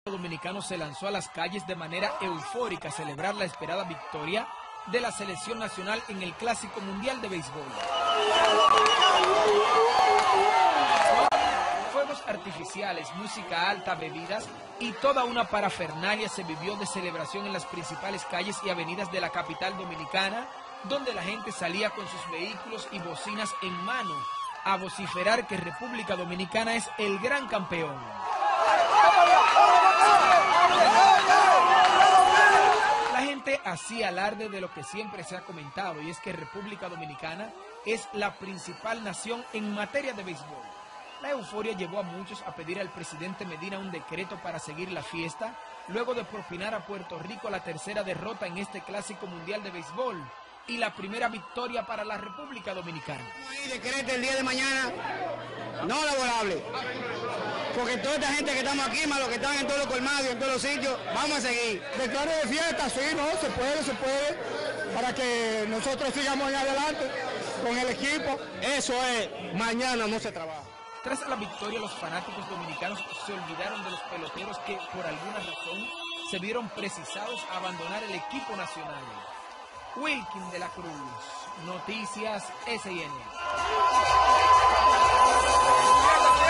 Dominicano se lanzó a las calles de manera eufórica a celebrar la esperada victoria de la selección nacional en el Clásico Mundial de Béisbol. Fuegos artificiales, música alta, bebidas y toda una parafernalia se vivió de celebración en las principales calles y avenidas de la capital dominicana, donde la gente salía con sus vehículos y bocinas en mano a vociferar que República Dominicana es el gran campeón. La gente hacía alarde de lo que siempre se ha comentado, y es que República Dominicana es la principal nación en materia de béisbol. La euforia llevó a muchos a pedir al presidente Medina un decreto para seguir la fiesta, luego de propinar a Puerto Rico la tercera derrota en este Clásico Mundial de Béisbol y la primera victoria para la República Dominicana. Y decrete el día de mañana no laborable, porque toda esta gente que estamos aquí, más los que están en todos los colmados y en todos los sitios, vamos a seguir. Declare de fiesta, sí, no, se puede, para que nosotros sigamos en adelante con el equipo. Eso es, mañana no se trabaja. Tras la victoria, los fanáticos dominicanos se olvidaron de los peloteros que, por alguna razón, se vieron precisados a abandonar el equipo nacional. Wilkin de la Cruz, Noticias SN.